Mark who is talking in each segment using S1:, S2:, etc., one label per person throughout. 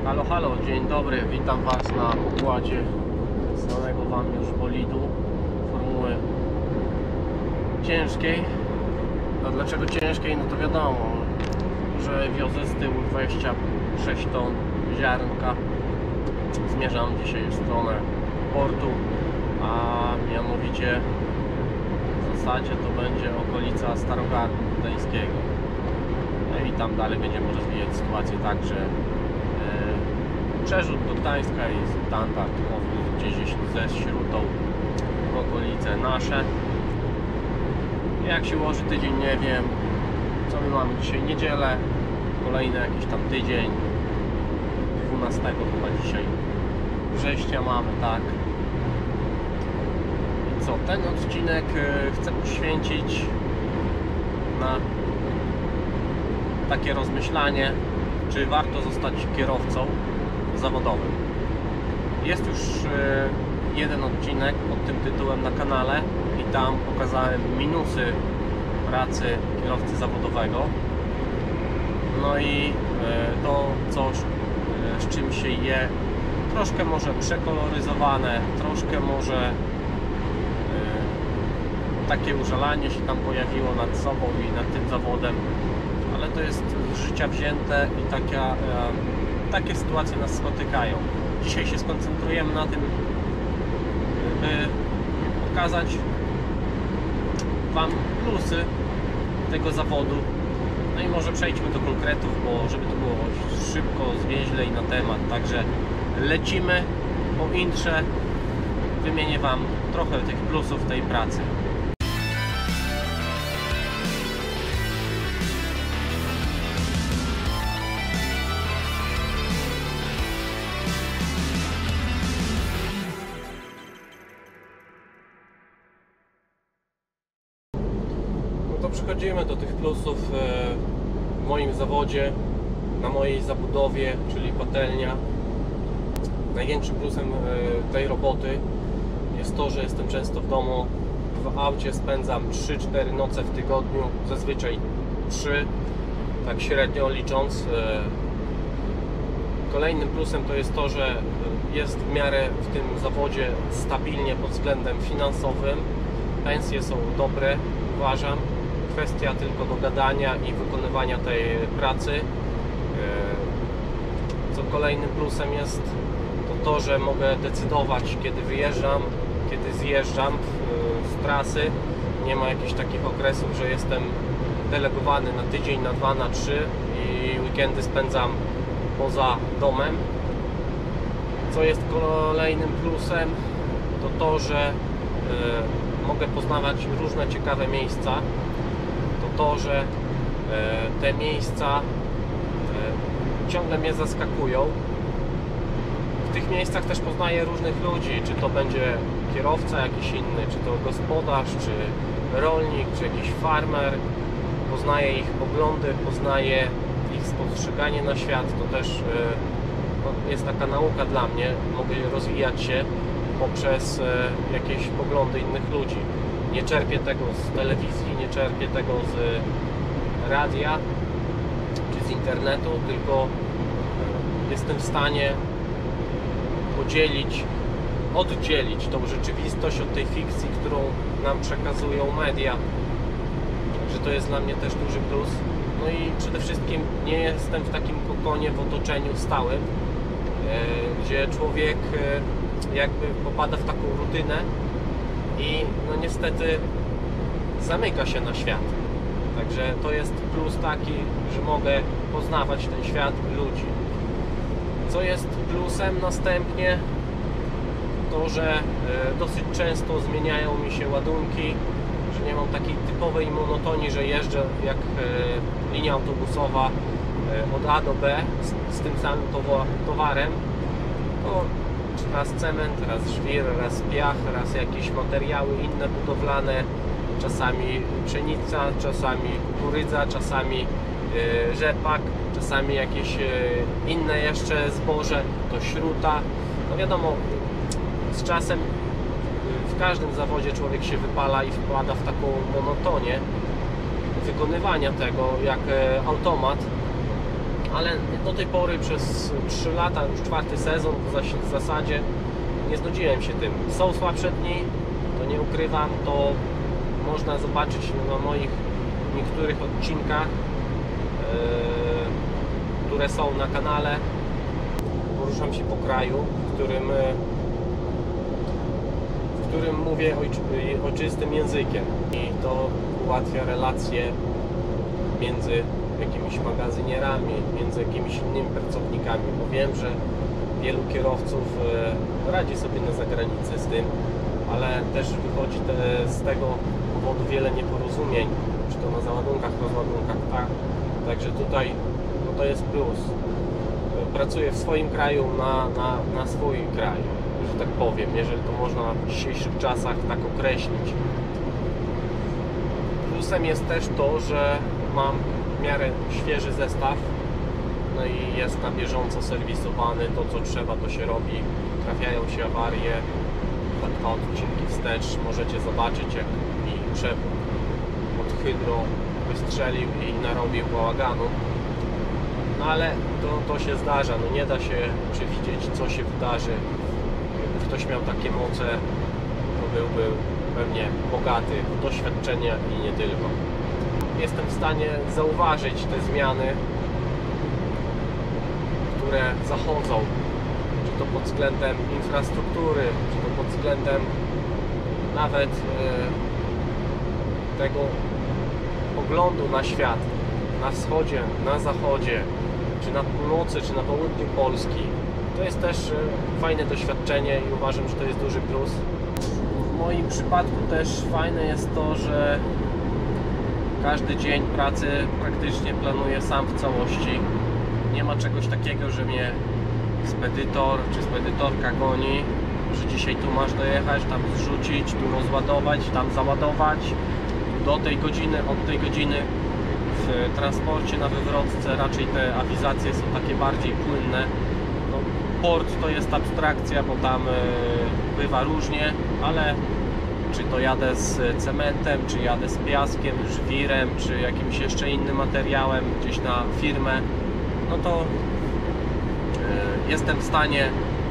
S1: Halo, halo, dzień dobry, witam Was na pokładzie znanego Wam już bolidu formuły ciężkiej. A dlaczego ciężkiej? No to wiadomo, że wiozę z tyłu 26 ton ziarnka. Zmierzam dzisiaj w stronę portu, a mianowicie w zasadzie to będzie okolica Starogardu Gdańskiego. No i tam dalej będziemy rozwijać sytuację tak, że przerzut do Gdańska i standard gdzieś ze Śrutą w okolice nasze. Jak się ułoży tydzień, nie wiem. Co my mamy dzisiaj? Niedzielę. Kolejny jakiś tam tydzień. 12 chyba dzisiaj września mamy, tak. I co? Ten odcinek chcę poświęcić na takie rozmyślanie, czy warto zostać kierowcą zawodowym. Jest już jeden odcinek pod tym tytułem na kanale i tam pokazałem minusy pracy kierowcy zawodowego. No i to coś, z czym się je, troszkę może przekoloryzowane, troszkę może takie użalanie się tam pojawiło nad sobą i nad tym zawodem, ale to jest z życia wzięte i takie sytuacje nas spotykają. Dzisiaj się skoncentrujemy na tym, by pokazać Wam plusy tego zawodu. No i może przejdźmy do konkretów, bo żeby to było szybko, zwięźle i na temat. Także lecimy po intrze. Wymienię Wam trochę tych plusów tej pracy. To przechodzimy do tych plusów w moim zawodzie, na mojej zabudowie, czyli patelnia. Największym plusem tej roboty jest to, że jestem często w domu. W aucie spędzam 3-4 noce w tygodniu, zazwyczaj 3, tak średnio licząc. Kolejnym plusem to jest to, że jest w miarę w tym zawodzie stabilnie pod względem finansowym. Pensje są dobre, uważam. Kwestia tylko dogadania i wykonywania tej pracy. Co kolejnym plusem jest to, że mogę decydować, kiedy wyjeżdżam, kiedy zjeżdżam z trasy. Nie ma jakichś takich okresów, że jestem delegowany na tydzień, na 2, na 3 i weekendy spędzam poza domem. Co jest kolejnym plusem, to, że mogę poznawać różne ciekawe miejsca. To, że te miejsca ciągle mnie zaskakują. W tych miejscach też poznaję różnych ludzi, czy to będzie kierowca jakiś inny, czy to gospodarz, czy rolnik, czy jakiś farmer. Poznaję ich poglądy, poznaję ich spostrzeganie na świat. To też jest taka nauka dla mnie. Mogę rozwijać się poprzez jakieś poglądy innych ludzi. Nie czerpię tego z telewizji, nie czerpię tego z radia czy z internetu, tylko jestem w stanie oddzielić tą rzeczywistość od tej fikcji, którą nam przekazują media. Także to jest dla mnie też duży plus. No i przede wszystkim nie jestem w takim kokonie, w otoczeniu stałym, gdzie człowiek jakby popada w taką rutynę i no niestety zamyka się na świat. Także to jest plus taki, że mogę poznawać ten świat, ludzi. Co jest plusem następnie, to że dosyć często zmieniają mi się ładunki, że nie mam takiej typowej monotonii, że jeżdżę jak linia autobusowa od A do B z tym samym towarem. To raz cement, raz żwir, raz piach, raz jakieś materiały inne budowlane, czasami pszenica, czasami kukurydza, czasami rzepak, czasami jakieś inne jeszcze zboże, to śruta. No wiadomo, z czasem w każdym zawodzie człowiek się wypala i wpada w taką monotonię wykonywania tego jak automat, ale do tej pory przez 3 lata, już 4. sezon w zasadzie nie znudziłem się tym. Są słabsze dni, to nie ukrywam, to można zobaczyć na moich niektórych odcinkach, które są na kanale. Poruszam się po kraju, w którym mówię ojczystym językiem i to ułatwia relacje między jakimiś magazynierami, między jakimiś innymi pracownikami, bo wiem, że wielu kierowców radzi sobie na zagranicy z tym, ale też wychodzi z tego powodu wiele nieporozumień, czy to na załadunkach, rozładunkach, tak? Także tutaj no to jest plus. Pracuję w swoim kraju na swój kraj, że tak powiem, jeżeli to można w dzisiejszych czasach tak określić. Plusem jest też to, że mam w miarę świeży zestaw, no i jest na bieżąco serwisowany, to co trzeba to się robi, trafiają się awarie, tak 2 odcinki wstecz możecie zobaczyć, jak mi przewód od hydro wystrzelił i narobił bałaganu. No ale to się zdarza, no nie da się przewidzieć, co się wydarzy. Gdyby ktoś miał takie moce, to byłby pewnie bogaty w doświadczenia i nie tylko. Jestem w stanie zauważyć te zmiany, które zachodzą, czy to pod względem infrastruktury, czy to pod względem nawet tego poglądu na świat, na wschodzie, na zachodzie, czy na północy, czy na południu Polski. To jest też fajne doświadczenie i uważam, że to jest duży plus. W moim przypadku też fajne jest to, że każdy dzień pracy praktycznie planuję sam w całości. Nie ma czegoś takiego, że mnie spedytor czy spedytorka goni, że dzisiaj tu masz dojechać, tam zrzucić, tu rozładować, tam załadować, do tej godziny, od tej godziny. W transporcie na wywrotce raczej te awizacje są takie bardziej płynne. No, port to jest abstrakcja, bo tam bywa różnie, ale czy to jadę z cementem, czy jadę z piaskiem, żwirem, czy jakimś jeszcze innym materiałem gdzieś na firmę, no to jestem w stanie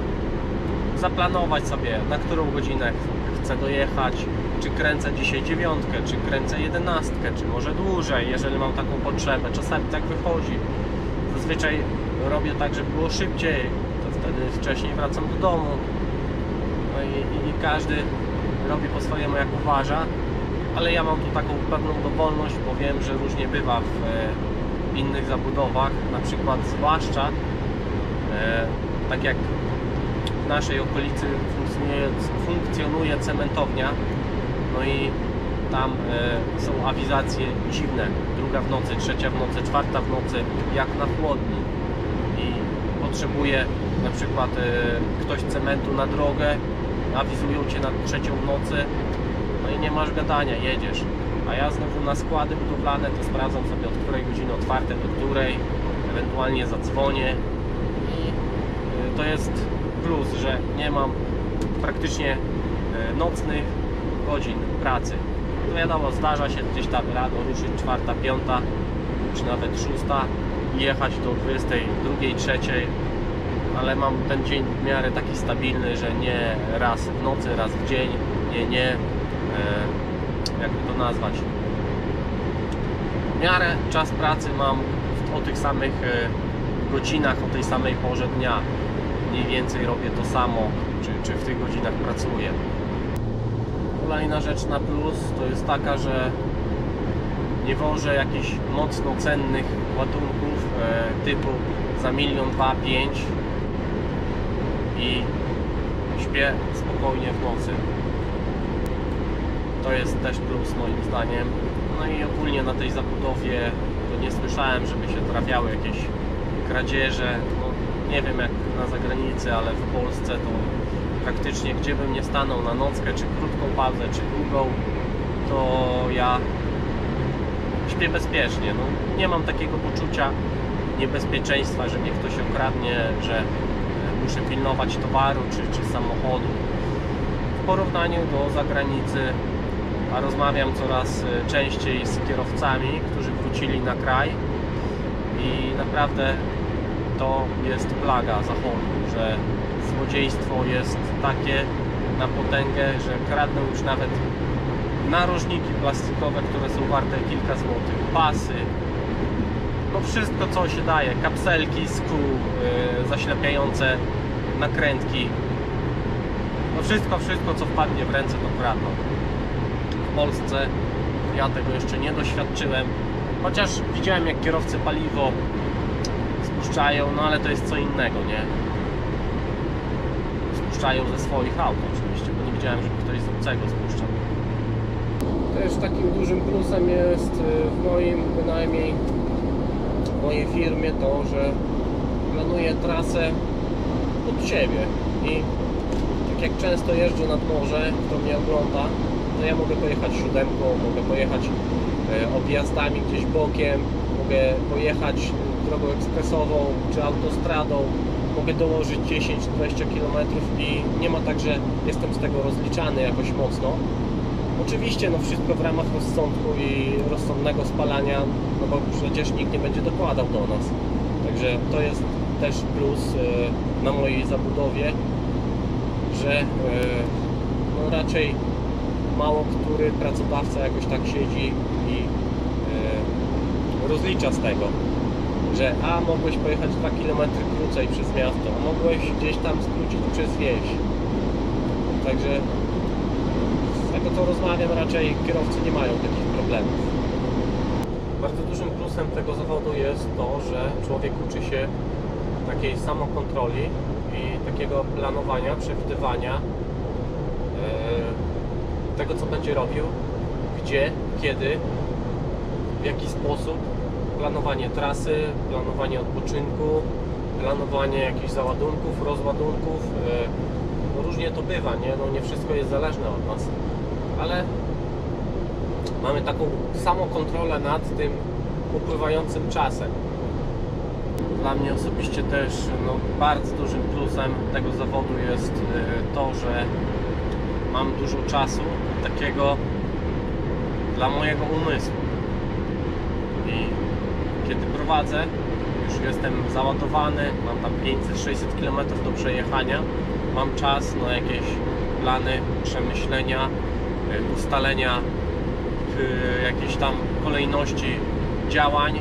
S1: zaplanować sobie, na którą godzinę chcę dojechać, czy kręcę dzisiaj 9, czy kręcę 11, czy może dłużej, jeżeli mam taką potrzebę. Czasami tak wychodzi. Zazwyczaj robię tak, żeby było szybciej, to wtedy wcześniej wracam do domu. No i każdy robi po swojemu, jak uważa, ale ja mam tu taką pewną dowolność, bo wiem, że różnie bywa w innych zabudowach, na przykład zwłaszcza tak jak w naszej okolicy funkcjonuje cementownia, no i tam są awizacje dziwne, 2 w nocy, 3 w nocy, 4 w nocy, jak na chłodni, i potrzebuje na przykład ktoś cementu na drogę, awizują Cię na 3 w nocy, no i nie masz gadania, jedziesz. A ja znowu na składy budowlane to sprawdzam sobie, od której godziny otwarte do której, ewentualnie zadzwonię, i to jest plus, że nie mam praktycznie nocnych godzin pracy. No wiadomo, zdarza się gdzieś tam rano ruszyć 4, 5 czy nawet 6 i jechać do 22, 3, ale mam ten dzień w miarę taki stabilny, że nie raz w nocy, raz w dzień, jakby to nazwać, w miarę czas pracy mam o tych samych godzinach, o tej samej porze dnia. Mniej więcej robię to samo, czy w tych godzinach pracuję. Kolejna rzecz na plus to jest taka, że nie wożę jakichś mocno cennych ładunków typu za 1 000 000, 2, 5 i śpię spokojnie w nocy. To jest też plus moim zdaniem. No i ogólnie na tej zabudowie to nie słyszałem, żeby się trafiały jakieś kradzieże. No, nie wiem jak na zagranicy, ale w Polsce to praktycznie gdzie bym nie stanął na nockę, czy krótką pauzę, czy długą, to ja śpię bezpiecznie. No, nie mam takiego poczucia niebezpieczeństwa, że mnie ktoś okradnie, że muszę pilnować towaru czy samochodu. W porównaniu do zagranicy, a rozmawiam coraz częściej z kierowcami, którzy wrócili na kraj i naprawdę to jest plaga Zachodu, że złodziejstwo jest takie na potęgę, że kradną już nawet narożniki plastikowe, które są warte kilka złotych, pasy, no wszystko co się daje, kapselki z kół, zaślepiające nakrętki, no wszystko co wpadnie w ręce to kradną. W Polsce ja tego jeszcze nie doświadczyłem, chociaż widziałem jak kierowcy paliwo spuszczają, no ale to jest co innego, nie? Spuszczają ze swoich aut oczywiście, bo nie widziałem, żeby ktoś z obcego spuszczał. Też takim dużym plusem jest w moim, bynajmniej w mojej firmie to, że planuję trasę pod siebie i tak jak często jeżdżę nad morze, kto mnie ogląda, to ja mogę pojechać siódemką, mogę pojechać objazdami gdzieś bokiem, mogę pojechać drogą ekspresową czy autostradą, mogę dołożyć 10-20 km i nie ma tak, że jestem z tego rozliczany jakoś mocno. Oczywiście no wszystko w ramach rozsądku i rozsądnego spalania, no bo przecież nikt nie będzie dokładał do nas. Także to jest też plus na mojej zabudowie, że no raczej mało który pracodawca jakoś tak siedzi i rozlicza z tego, że mogłeś pojechać 2 km krócej przez miasto, a mogłeś gdzieś tam skrócić przez wieś. Także z tego co rozmawiam, raczej kierowcy nie mają takich problemów. Bardzo dużym plusem tego zawodu jest to, że człowiek uczy się takiej samokontroli i takiego planowania, przewidywania tego co będzie robił, gdzie, kiedy, w jaki sposób, planowanie trasy, planowanie odpoczynku, planowanie jakichś załadunków, rozładunków. No różnie to bywa, nie? No nie wszystko jest zależne od nas, ale mamy taką samokontrolę nad tym upływającym czasem. Dla mnie osobiście też no, bardzo dużym plusem tego zawodu jest to, że mam dużo czasu takiego dla mojego umysłu i kiedy prowadzę, już jestem załadowany, mam tam 500-600 km do przejechania, mam czas na jakieś plany, przemyślenia, ustalenia jakiejś tam kolejności działań.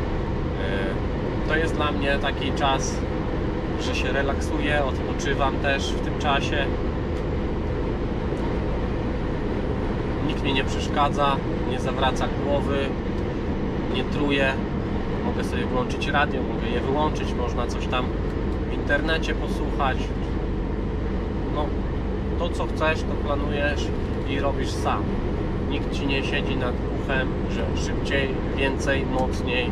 S1: To jest dla mnie taki czas, że się relaksuję, odpoczywam też w tym czasie. Nikt mi nie przeszkadza, nie zawraca głowy, nie truje. Mogę sobie włączyć radio, mogę je wyłączyć, można coś tam w internecie posłuchać. No, to co chcesz, to planujesz i robisz sam. Nikt ci nie siedzi nad uchem, że szybciej, więcej, mocniej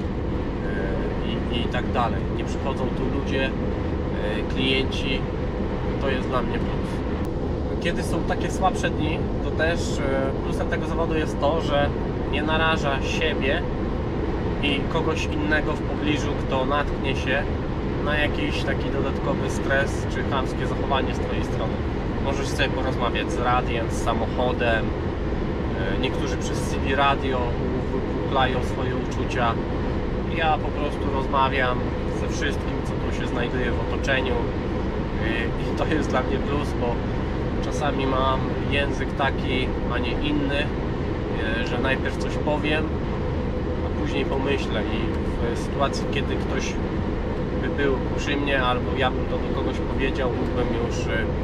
S1: i tak dalej. Nie przychodzą tu ludzie, klienci. To jest dla mnie plus. Kiedy są takie słabsze dni, to też plusem tego zawodu jest to, że nie naraża siebie i kogoś innego w pobliżu, kto natknie się na jakiś taki dodatkowy stres czy chamskie zachowanie z twojej strony. Możesz sobie porozmawiać z radiem, z samochodem. Niektórzy przez CB radio wyklają swoje uczucia. Ja po prostu rozmawiam ze wszystkim, co tu się znajduje w otoczeniu i to jest dla mnie plus, bo czasami mam język taki, a nie inny, że najpierw coś powiem, a później pomyślę i w sytuacji, kiedy ktoś by był przy mnie albo ja bym to do kogoś powiedział, mógłbym już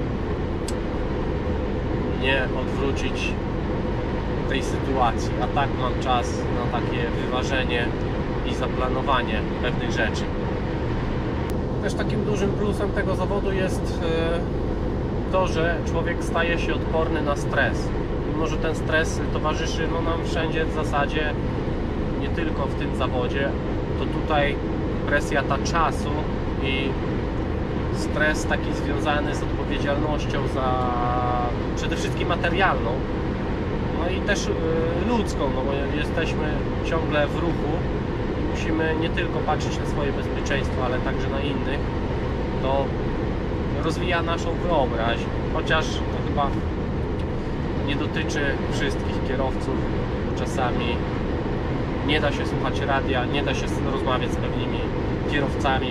S1: nie odwrócić tej sytuacji, a tak mam czas na takie wyważenie i zaplanowanie pewnych rzeczy. Też takim dużym plusem tego zawodu jest to, że człowiek staje się odporny na stres. Mimo że ten stres towarzyszy nam wszędzie w zasadzie, nie tylko w tym zawodzie, to tutaj presja ta czasu i stres taki związany z odpowiedzialnością za przede wszystkim materialną, no i też ludzką, no bo jesteśmy ciągle w ruchu. Musimy nie tylko patrzeć na swoje bezpieczeństwo, ale także na innych. To rozwija naszą wyobraźnię, chociaż to chyba nie dotyczy wszystkich kierowców, bo czasami nie da się słuchać radia, nie da się rozmawiać z pewnymi kierowcami.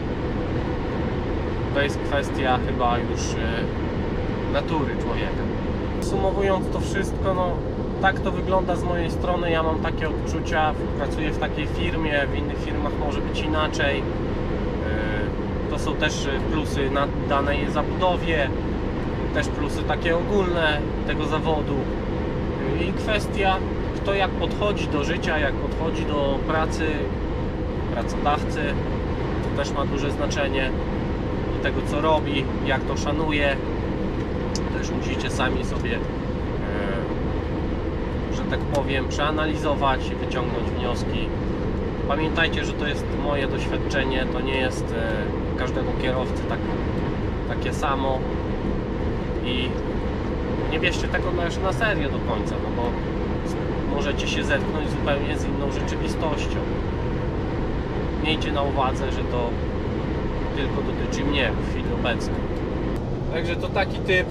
S1: To jest kwestia chyba już natury człowieka. Podsumowując to wszystko, no tak to wygląda z mojej strony. Ja mam takie odczucia, pracuję w takiej firmie, w innych firmach może być inaczej. To są też plusy na danej zabudowie, też plusy takie ogólne tego zawodu. I kwestia, kto jak podchodzi do życia, jak podchodzi do pracy, pracodawcy, to też ma duże znaczenie, do tego co robi, jak to szanuje. Też musicie sami sobie, że tak powiem, przeanalizować i wyciągnąć wnioski. Pamiętajcie, że to jest moje doświadczenie, to nie jest każdego kierowcy takie samo i nie bierzcie tego też na serio do końca, no bo możecie się zetknąć zupełnie z inną rzeczywistością. Miejcie na uwadze, że to tylko dotyczy mnie w chwili obecnej. Także to taki typ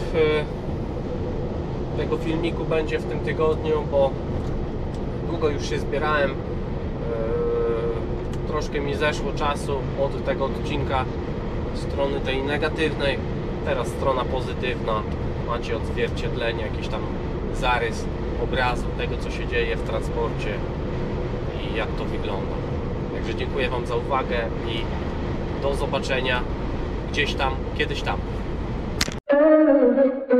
S1: tego filmiku będzie w tym tygodniu, bo długo już się zbierałem. Troszkę mi zeszło czasu od tego odcinka strony tej negatywnej. Teraz strona pozytywna. Macie odzwierciedlenie, jakiś tam zarys obrazu tego, co się dzieje w transporcie i jak to wygląda. Także dziękuję Wam za uwagę i do zobaczenia gdzieś tam, kiedyś tam.